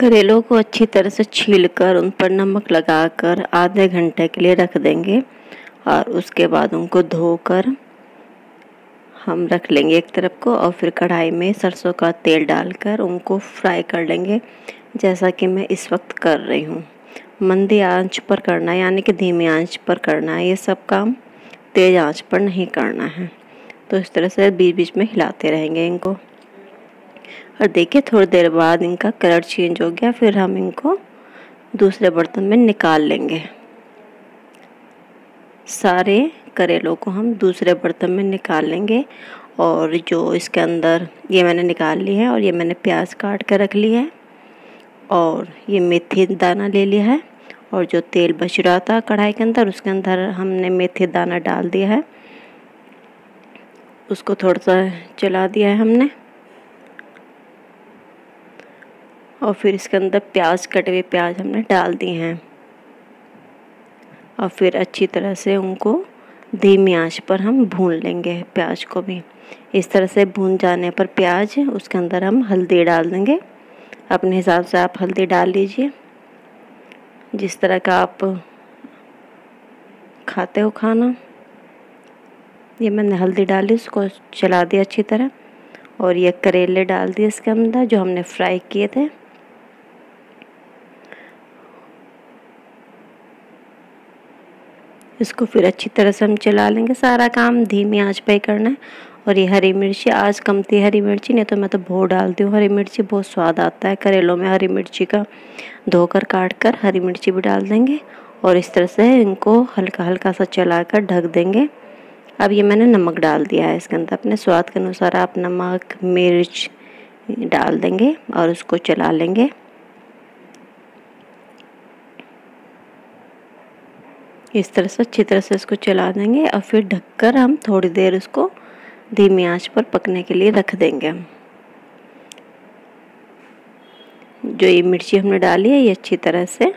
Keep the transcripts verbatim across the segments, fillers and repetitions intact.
करेलों को अच्छी तरह से छीलकर उन पर नमक लगाकर आधे घंटे के लिए रख देंगे और उसके बाद उनको धोकर हम रख लेंगे एक तरफ को। और फिर कढ़ाई में सरसों का तेल डालकर उनको फ्राई कर लेंगे, जैसा कि मैं इस वक्त कर रही हूँ। मंदी आंच पर करना है, यानी कि धीमी आंच पर करना है ये सब काम, तेज़ आंच पर नहीं करना है। तो इस तरह से बीच बीच में हिलाते रहेंगे इनको। और देखिए थोड़ी देर बाद इनका कलर चेंज हो गया, फिर हम इनको दूसरे बर्तन में निकाल लेंगे। सारे करेलों को हम दूसरे बर्तन में निकाल लेंगे। और जो इसके अंदर ये मैंने निकाल ली है, और ये मैंने प्याज काट कर रख ली है, और ये मेथी दाना ले लिया है। और जो तेल बच रहा था कढ़ाई के अंदर, उसके अंदर हमने मेथी दाना डाल दिया है, उसको थोड़ा सा चला दिया है हमने। और फिर इसके अंदर प्याज, कटे हुए प्याज हमने डाल दिए हैं। और फिर अच्छी तरह से उनको धीमी आंच पर हम भून लेंगे प्याज को भी। इस तरह से भून जाने पर प्याज, उसके अंदर हम हल्दी डाल देंगे। अपने हिसाब से आप हल्दी डाल लीजिए, जिस तरह का आप खाते हो खाना। ये मैंने हल्दी डाली, उसको चला दिया अच्छी तरह। और ये करेले डाल दिए इसके अंदर जो हमने फ्राई किए थे। इसको फिर अच्छी तरह से हम चला लेंगे। सारा काम धीमी आंच पे ही करना है। और ये हरी मिर्ची आज कम थी, हरी मिर्ची, नहीं तो मैं तो बहुत डालती हूँ हरी मिर्ची, बहुत स्वाद आता है करेलों में हरी मिर्ची का। धोकर काट कर हरी मिर्ची भी डाल देंगे और इस तरह से इनको हल्का हल्का सा चलाकर ढक देंगे। अब ये मैंने नमक डाल दिया है इसके अंदर, अपने स्वाद के अनुसार आप नमक मिर्च डाल देंगे और उसको चला लेंगे। इस तरह से अच्छी तरह से इसको चला देंगे और फिर ढककर हम थोड़ी देर उसको धीमी आंच पर पकने के लिए रख देंगे। हम जो ये मिर्ची हमने डाली है ये अच्छी तरह से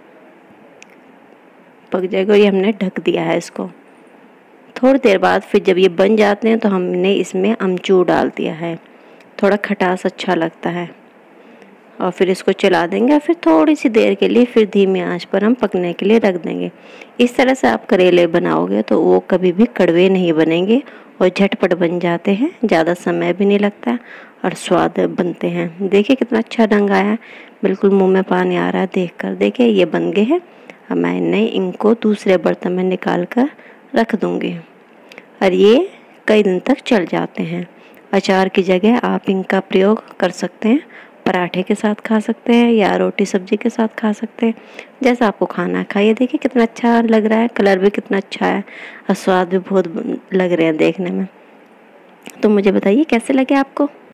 पक जाएगा। ये हमने ढक दिया है इसको। थोड़ी देर बाद फिर जब ये बन जाते हैं तो हमने इसमें अमचूर डाल दिया है, थोड़ा खटास अच्छा लगता है। और फिर इसको चला देंगे और फिर थोड़ी सी देर के लिए फिर धीमी आंच पर हम पकने के लिए रख देंगे। इस तरह से आप करेले बनाओगे तो वो कभी भी कड़वे नहीं बनेंगे और झटपट बन जाते हैं, ज़्यादा समय भी नहीं लगता और स्वाद बनते हैं। देखिए कितना अच्छा रंग आया है, बिल्कुल मुंह में पानी आ रहा है देखकर। देखिए ये बन गए हैं। अब मैंने इनको दूसरे बर्तन में निकाल कर रख दूँगी और ये कई दिन तक चल जाते हैं। अचार की जगह आप इनका प्रयोग कर सकते हैं, पराठे के साथ खा सकते हैं या रोटी सब्जी के साथ खा सकते हैं, जैसा आपको खाना है खाइए। देखिए कितना अच्छा लग रहा है, कलर भी कितना अच्छा है और स्वाद भी बहुत लग रहे हैं देखने में। तो मुझे बताइए कैसे लगे आपको।